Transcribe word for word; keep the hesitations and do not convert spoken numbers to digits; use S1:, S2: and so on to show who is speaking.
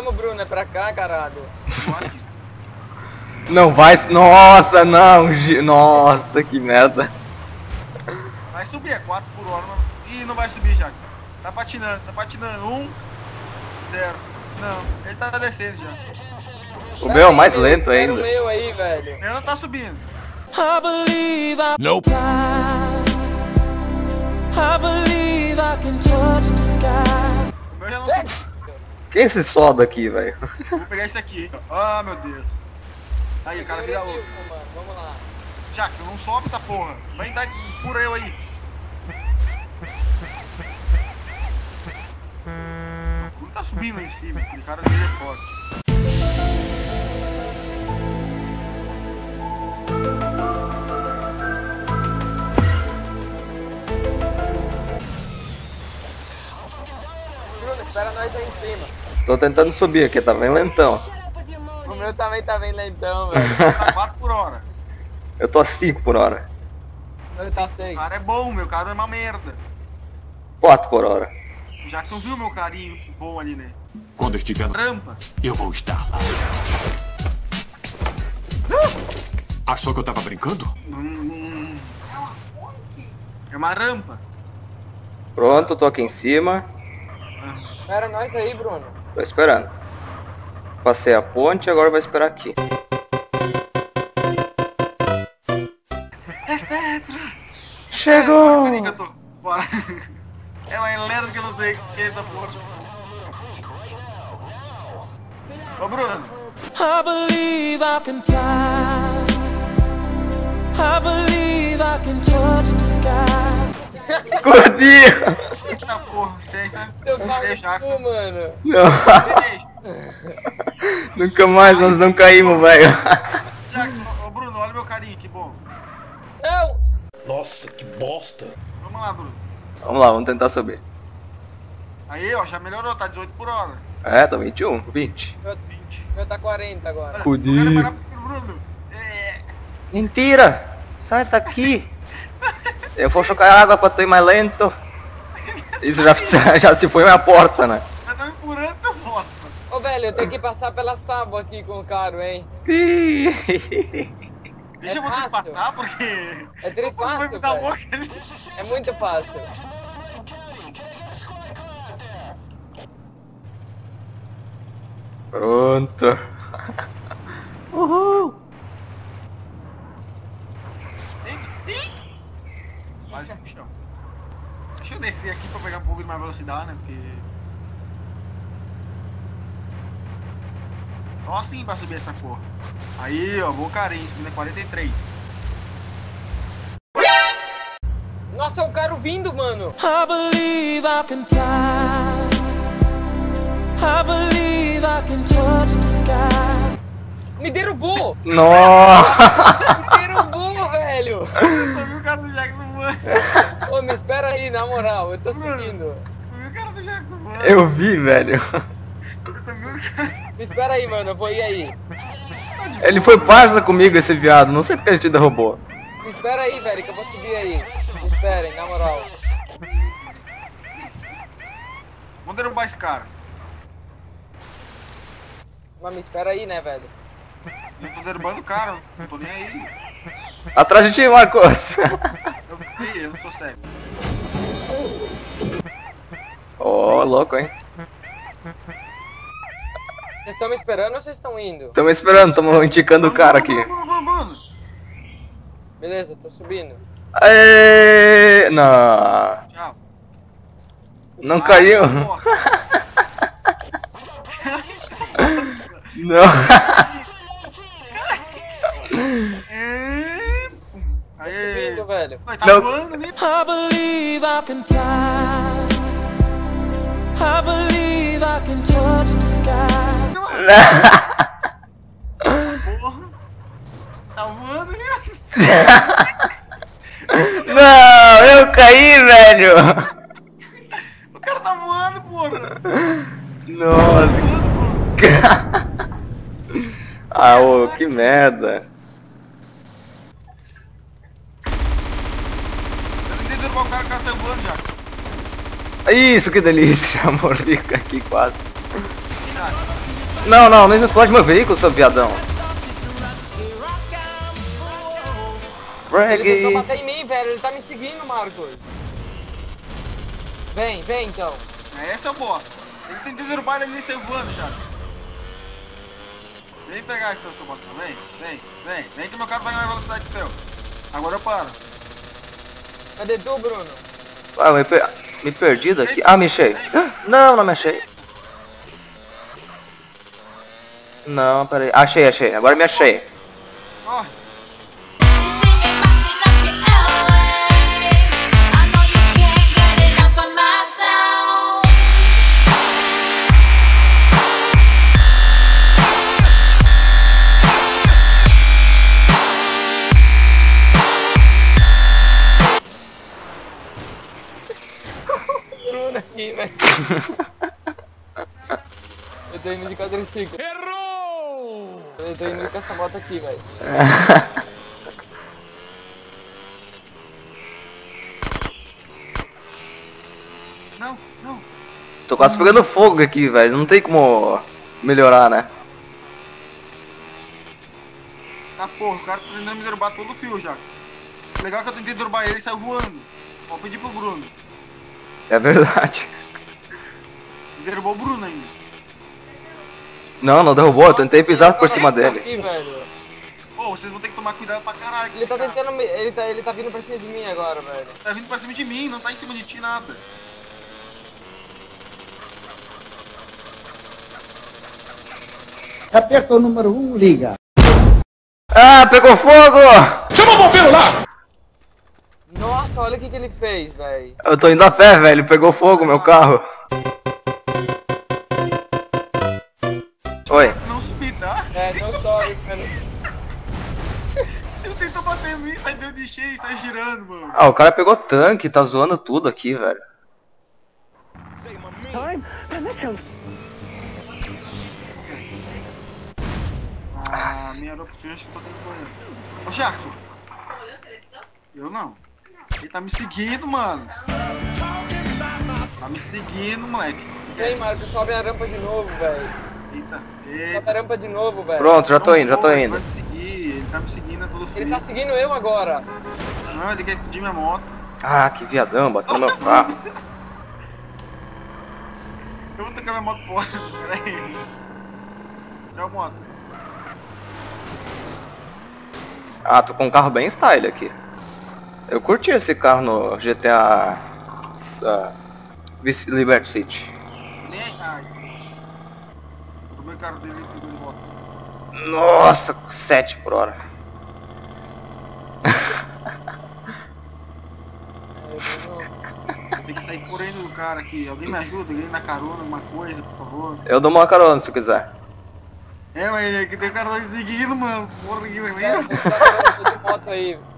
S1: Vamos, Bruno, é pra cá, caralho.
S2: Não vai... Nossa, não. Nossa, que merda.
S3: Vai subir, é quatro por hora. Mano. Ih, não vai subir, Jackson. Tá patinando, tá patinando. Um, zero. Não, ele tá descendo já.
S2: O meu é o mais lento ainda.
S1: O meu aí, velho.
S3: O meu não tá subindo.
S4: I believe I
S2: Nope.
S4: I believe I can touch the sky.
S3: O meu já não subiu.
S2: Que é esse soda aqui, velho?
S3: Vou pegar esse aqui. Ah, meu Deus. Aí, o cara vira louco.
S1: Vamos lá.
S3: Jackson, não sobe essa porra. Vai dar por eu aí. Não tá subindo lá em cima. Aquele cara dele é forte.
S1: Bruno, espera nós aí em cima.
S2: Tô tentando subir aqui, tá bem lentão.
S1: O meu também tá bem lentão, velho.
S3: Tá quatro por hora.
S2: Eu tô a cinco por hora.
S1: O meu tá
S3: O
S1: seis.
S3: cara é bom, meu cara é uma merda.
S2: quatro por hora.
S3: O Jackson viu meu carinho bom ali, né?
S5: Quando estiver no...
S3: Rampa.
S5: eu vou estar lá. Achou que eu tava brincando?
S3: Hum, É uma rampa.
S2: Pronto, tô aqui em cima.
S1: Espera nós aí, Bruno.
S2: Tô esperando. Passei a ponte, agora vai esperar aqui.
S3: É tetra.
S2: Chegou!
S3: É, que eu tô. Bora. É uma helena que eu não sei o que é essa porra. Ô Bruno.
S4: I believe I can fly. I believe I can touch the sky.
S2: Gordinho!
S3: Eita porra. Licença.
S1: Teu carro
S3: Ei,
S1: é
S3: Jackson.
S1: tu, mano.
S2: Não. Nunca mais nós não caímos, velho.
S3: Jackson, ô Bruno, olha meu carinho, que bom.
S1: Não!
S5: Nossa, que bosta.
S3: Vamos lá, Bruno.
S2: Vamos lá, vamos tentar subir.
S3: Aí, ó, já melhorou, tá dezoito por hora.
S2: É, tá vinte e um, vinte.
S1: Meu,
S3: vinte.
S1: meu tá quarenta agora.
S3: Olha,
S2: Fudi.
S3: eu quero parar pro Bruno. É.
S2: Mentira! Sai daqui! Eu vou chocar água pra tu ir mais lento. Isso já, já se foi minha porta, né?
S3: Mas tá me furando, seu bosta.
S1: Ô, velho, eu tenho que passar pelas tábuas aqui com o carro, hein?
S3: Deixa
S1: É
S3: você
S1: fácil.
S3: passar, porque...
S1: É tri
S3: Você vai me
S1: fácil,
S3: dar
S1: velho.
S3: boca ali.
S1: É muito fácil.
S2: Pronto. Uhul.
S3: Quase no chão. Deixa eu descer aqui pra pegar um pouco de mais velocidade, né? Porque... Só assim pra subir essa porra. Aí, ó, vou carinho, subindo é quarenta e três.
S1: Nossa, é um carro vindo, mano.
S4: I believe I can fly. I believe I can touch the sky.
S1: Me derrubou!
S2: Nossa!
S1: Me derrubou, velho!
S3: Eu só vi o cara do Jackson voando.
S1: Ô, me espera aí, na moral, eu tô seguindo.
S3: Eu vi o cara do Jackson voando.
S2: Eu vi, velho.
S3: Eu só vi o cara...
S1: Me espera aí, mano, eu vou ir aí.
S2: Ele foi parça comigo, esse viado. Não sei porque ele te derrubou.
S1: Me espera aí, velho, que eu vou subir aí. Me esperem, na moral.
S3: Vamos derrubar esse cara.
S1: Mas me espera aí, né, velho?
S3: Eu tô derrubando o cara, não tô nem aí.
S2: Atrás de ti, Marcos.
S3: Eu vi, eu não sou cego.
S2: Ô, oh, louco, hein?
S1: Vocês estão me esperando ou vocês estão indo?
S2: Tamo esperando, tamo indicando o cara aqui.
S3: Bruno, Bruno, Bruno.
S1: Beleza, eu tô subindo.
S2: Aê! Não.
S3: Tchau.
S2: Não caiu?
S3: Nossa.
S2: Não.
S3: É.
S1: Tô
S3: Aê.
S1: subindo, velho.
S3: Vai, tá
S2: Não.
S3: voando ali?
S4: I believe I can fly. I believe I can touch the sky.
S3: Porra. Tá voando ali?
S2: Não, eu caí, velho.
S3: O cara tá voando, porra.
S2: Nossa.
S3: Voando, porra.
S2: Ah, ô, que merda.
S3: Eu tentei derrubar o cara, o cara saiu voando já.
S2: Isso, que delícia. Já morri aqui quase.
S3: Já. Jackson.
S2: Não, não, não explode meu veículo, seu viadão.
S1: Ele tentou
S2: Brag.
S1: bater em mim, velho. Ele tá me seguindo, Marcos. Vem, vem então.
S3: É, esse é o bosta. Ele tentou derrubar ele ali e saiu voando, Jackson. Vem pegar então, seu bosta. Vem, vem, vem. Vem que meu carro vai em mais velocidade que o teu. Agora eu paro.
S1: Cadê tu, Bruno?
S2: Ah, me, per... me perdi daqui. Ah, me achei. Não, não me achei. Não, peraí. Achei, achei. Agora me achei.
S3: Corre.
S1: Bruno aqui, velho. Eu tô indo de quadriciclo. Errou! Eu tô indo com essa moto aqui, velho.
S3: Não, não.
S2: Tô quase pegando fogo aqui, velho. Não tem como melhorar, né?
S3: Tá porra, o cara tá tentando me derrubar todo o fio, Jackson. Legal que eu tentei derrubar ele e saiu voando. Vou pedir pro Bruno.
S2: É verdade.
S3: Ele derrubou o Bruno ainda.
S2: Não, não derrubou. Eu tentei pisar por cima dele.
S1: Aqui, velho.
S3: Ô, vocês vão ter que tomar cuidado pra caralho com
S1: Ele
S3: esse
S1: tá
S3: cara.
S1: tentando me... Ele tá, ele tá vindo pra cima de mim agora, velho.
S3: Tá vindo pra cima de mim, não tá em cima de ti nada.
S6: Aperta o número um, liga.
S2: Ah, pegou fogo!
S1: Nossa, olha o que que ele fez, velho.
S2: Eu tô indo a pé, velho. Pegou fogo meu carro. Oi.
S3: Não subi, tá?
S1: É, não sobe, mano.
S3: Ele tentou bater em mim, sai deu de cheio, sai girando, mano.
S2: Ah, o cara pegou tanque. Tá zoando tudo aqui, velho.
S3: Ah, minha aeroporto, acho que eu tô dentro do banheiro. Ô, Jackson. Eu não. Ele tá me seguindo, mano. Tá me seguindo, moleque.
S1: Vem, Marcos, sobe a rampa de novo, velho.
S3: Eita,
S1: Sobe
S3: eita.
S1: a rampa de novo, velho.
S2: Pronto, já tô indo, já tô
S3: Ele
S2: indo.
S3: vai me seguir, ele tá me seguindo, é todo frio.
S1: Ele tá seguindo eu agora.
S3: Não, ele quer explodir minha moto.
S2: Ah, que viadão. Bateu no meu carro.
S3: Eu vou tacar minha moto fora, pera aí. Cadê a moto?
S2: Ah, tô com um carro bem style aqui. Eu curti esse carro no G T A uh, Vice Liberty City.
S3: Nem ai. O meu carro dele ele pegou de volta.
S2: Nossa, sete por hora.
S3: Tem que sair correndo do cara aqui. Alguém me ajuda, alguém na carona, alguma coisa, por favor.
S2: Eu dou uma carona se quiser.
S3: É, mas é que tem o cara tá me seguindo, mano. Porra, que
S1: Velho,
S3: merda.
S1: você tá de moto aí.